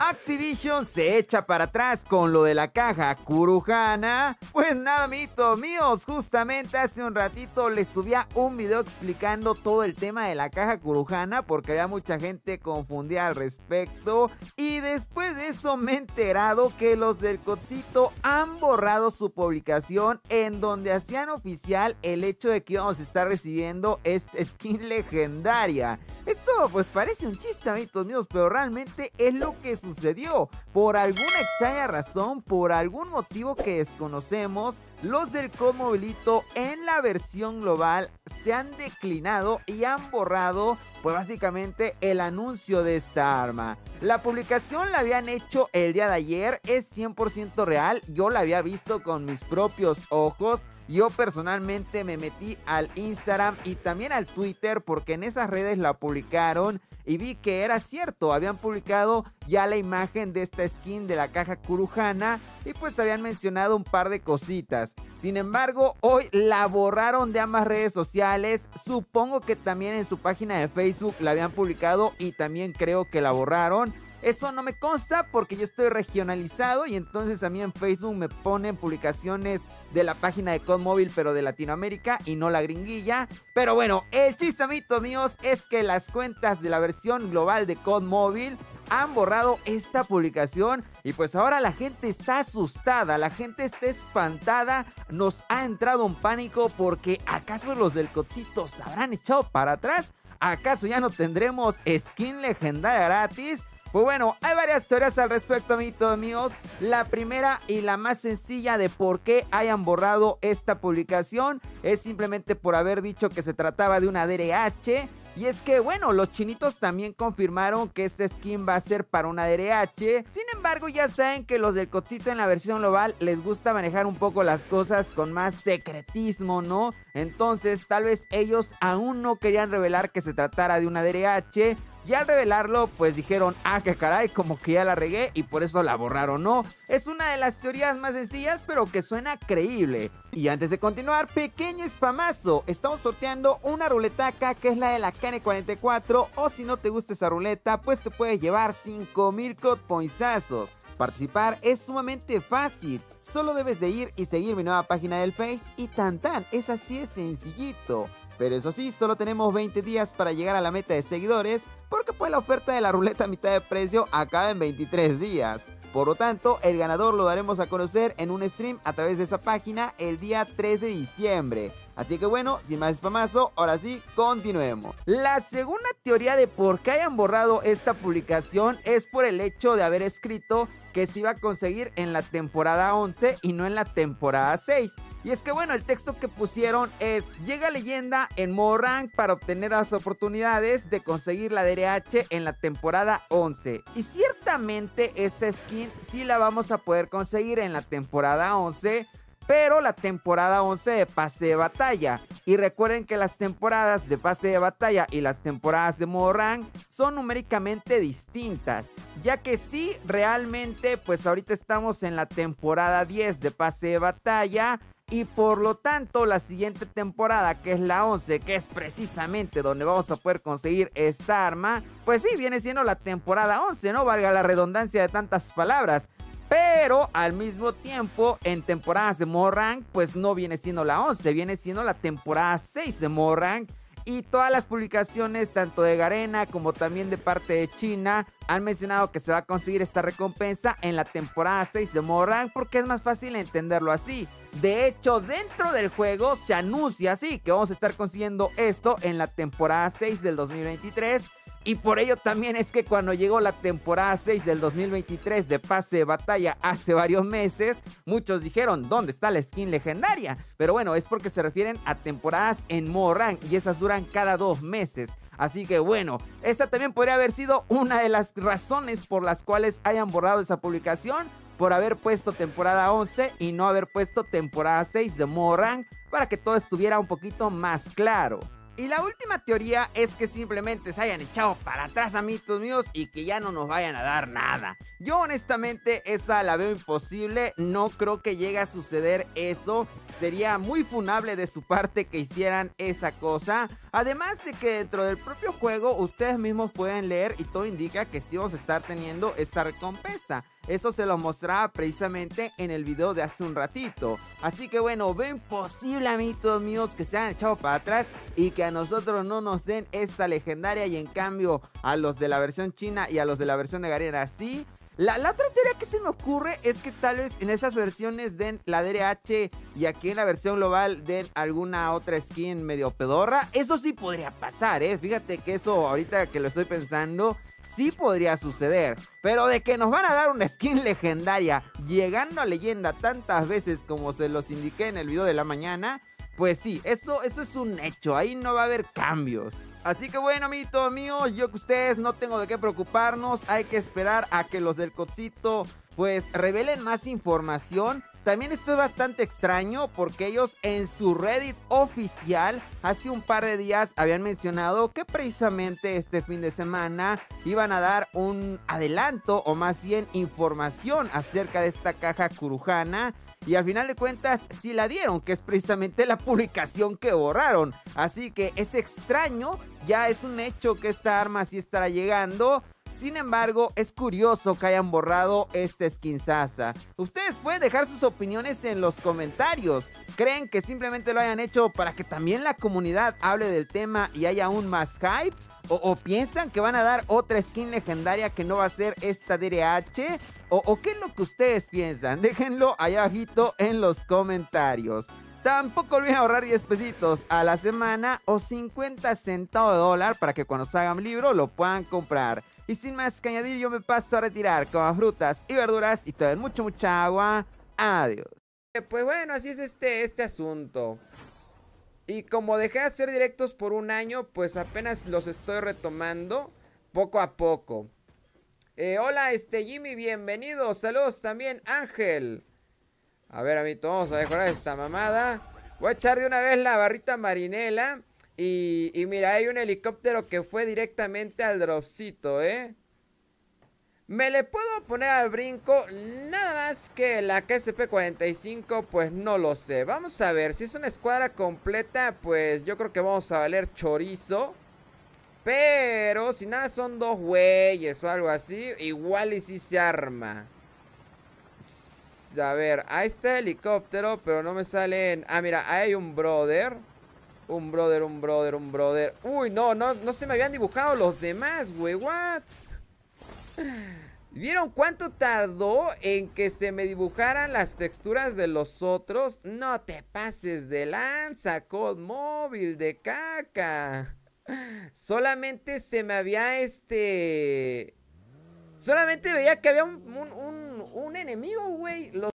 Activision se echa para atrás con lo de la caja Kurujana. Pues nada, amiguitos míos, justamente hace un ratito les subía un video explicando todo el tema de la caja Kurujana porque había mucha gente confundida al respecto. Y después de eso me he enterado que los del Codcito han borrado su publicación en donde hacían oficial el hecho de que íbamos a estar recibiendo esta skin legendaria. Esto pues parece un chiste, amiguitos míos, pero realmente es lo que sucedió. Por alguna extraña razón, por algún motivo que desconocemos, los del COD Mobilito en la versión global se han declinado y han borrado pues básicamente el anuncio de esta arma. La publicación la habían hecho el día de ayer, es 100% real, yo la había visto con mis propios ojos. Yo personalmente me metí al Instagram y también al Twitter porque en esas redes la publicaron y vi que era cierto, habían publicado ya la imagen de esta skin de la caja Kurujana y pues habían mencionado un par de cositas. Sin embargo, hoy la borraron de ambas redes sociales, supongo que también en su página de Facebook la habían publicado y también creo que la borraron. Eso no me consta porque yo estoy regionalizado y entonces a mí en Facebook me ponen publicaciones de la página de COD Móvil pero de Latinoamérica y no la gringuilla. Pero bueno, el chiste, amiguitos míos, es que las cuentas de la versión global de COD Móvil han borrado esta publicación y pues ahora la gente está asustada, la gente está espantada, nos ha entrado un pánico porque ¿acaso los del Codcito se habrán echado para atrás? ¿Acaso ya no tendremos skin legendaria gratis? Pues bueno, hay varias teorías al respecto, amiguitos míos. La primera y la más sencilla de por qué hayan borrado esta publicación es simplemente por haber dicho que se trataba de una DRH. Y es que bueno, los chinitos también confirmaron que esta skin va a ser para una DRH. Sin embargo, ya saben que los del Codcito en la versión global les gusta manejar un poco las cosas con más secretismo, ¿no? Entonces tal vez ellos aún no querían revelar que se tratara de una DRH. Y al revelarlo, pues dijeron, ah, que caray, como que ya la regué y por eso la borraron, ¿no? Es una de las teorías más sencillas, pero que suena creíble. Y antes de continuar, pequeño spamazo, estamos sorteando una ruletaca que es la de la KN44, o si no te gusta esa ruleta, pues te puedes llevar 5000 COD Pointsazos. Participar es sumamente fácil, solo debes de ir y seguir mi nueva página del Face y tan tan, es así de sencillito. Pero eso sí, solo tenemos 20 días para llegar a la meta de seguidores, porque pues la oferta de la ruleta a mitad de precio acaba en 23 días. Por lo tanto, el ganador lo daremos a conocer en un stream a través de esa página el día 3 de diciembre. Así que bueno, sin más spamazo, ahora sí, continuemos. La segunda teoría de por qué hayan borrado esta publicación es por el hecho de haber escrito que se iba a conseguir en la temporada 11 y no en la temporada 6. Y es que bueno, el texto que pusieron es: llega leyenda en modo rank para obtener las oportunidades de conseguir la DRH en la temporada 11. Y ciertamente esta skin sí la vamos a poder conseguir en la temporada 11, pero la temporada 11 de pase de batalla. Y recuerden que las temporadas de pase de batalla y las temporadas de modo rank son numéricamente distintas, ya que sí, realmente pues ahorita estamos en la temporada 10 de pase de batalla. Y por lo tanto la siguiente temporada, que es la 11, que es precisamente donde vamos a poder conseguir esta arma, pues sí, viene siendo la temporada 11, no valga la redundancia de tantas palabras. Pero al mismo tiempo, en temporadas de modo rank, pues no viene siendo la 11, viene siendo la temporada 6 de modo rank. Y todas las publicaciones, tanto de Garena como también de parte de China, han mencionado que se va a conseguir esta recompensa en la temporada 6 de modo rank, porque es más fácil entenderlo así. De hecho, dentro del juego se anuncia así que vamos a estar consiguiendo esto en la temporada 6 del 2023. Y por ello también es que cuando llegó la temporada 6 del 2023 de pase de batalla hace varios meses, muchos dijeron, ¿dónde está la skin legendaria? Pero bueno, es porque se refieren a temporadas en modo rank y esas duran cada 2 meses. Así que bueno, esta también podría haber sido una de las razones por las cuales hayan borrado esa publicación, por haber puesto temporada 11 y no haber puesto temporada 6 de modo rank, para que todo estuviera un poquito más claro. Y la última teoría es que simplemente se hayan echado para atrás, amiguitos míos, y que ya no nos vayan a dar nada. Yo honestamente esa la veo imposible, no creo que llegue a suceder eso. Sería muy funable de su parte que hicieran esa cosa. Además de que dentro del propio juego ustedes mismos pueden leer y todo indica que sí vamos a estar teniendo esta recompensa. Eso se lo mostraba precisamente en el video de hace un ratito. Así que bueno, veo imposible, amiguitos míos, que se hayan echado para atrás y que a nosotros no nos den esta legendaria, y en cambio a los de la versión china y a los de la versión de Garena sí. La otra teoría que se me ocurre es que tal vez en esas versiones den la DRH y aquí en la versión global den alguna otra skin medio pedorra. Eso sí podría pasar, fíjate que eso ahorita que lo estoy pensando sí podría suceder. Pero de que nos van a dar una skin legendaria llegando a leyenda tantas veces como se los indiqué en el video de la mañana, pues sí, eso es un hecho, ahí no va a haber cambios. Así que bueno, amiguitos míos, yo que ustedes no tengo de qué preocuparnos. Hay que esperar a que los del Codcito pues revelen más información. También esto es bastante extraño porque ellos en su Reddit oficial hace un par de días habían mencionado que precisamente este fin de semana iban a dar un adelanto, o más bien información acerca de esta caja Kurujana. Y al final de cuentas sí la dieron, que es precisamente la publicación que borraron. Así que es extraño, ya es un hecho que esta arma sí estará llegando. Sin embargo, es curioso que hayan borrado esta skinzaza. Ustedes pueden dejar sus opiniones en los comentarios. ¿Creen que simplemente lo hayan hecho para que también la comunidad hable del tema y haya aún más hype? ¿O piensan que van a dar otra skin legendaria que no va a ser esta DRH? ¿O qué es lo que ustedes piensan? Déjenlo allá abajito en los comentarios. Tampoco olviden ahorrar 10 pesitos a la semana o 50 centavos de dólar para que cuando salga un libro lo puedan comprar. Y sin más que añadir, yo me paso a retirar con frutas y verduras y todo mucha agua. Adiós. Pues bueno, así es este asunto. Y como dejé de hacer directos por un año, pues apenas los estoy retomando poco a poco. Hola, Jimmy, bienvenido. Saludos también, Ángel. A ver, amito, vamos a mejorar esta mamada. Voy a echar de una vez la barrita marinela. Y mira, hay un helicóptero que fue directamente al dropcito, Me le puedo poner al brinco, nada más que la KSP-45, pues no lo sé. Vamos a ver, si es una escuadra completa, pues yo creo que vamos a valer chorizo. Pero si nada son dos güeyes o algo así, igual y si se arma. A ver, ahí está el helicóptero, pero no me salen... Ah, mira, ahí hay un brother. Un brother. Uy, no se me habían dibujado los demás, güey, what? ¿Vieron cuánto tardó en que se me dibujaran las texturas de los otros? No te pases de lanza, Code Móvil de caca. Solamente se me había solamente veía que había un enemigo, güey.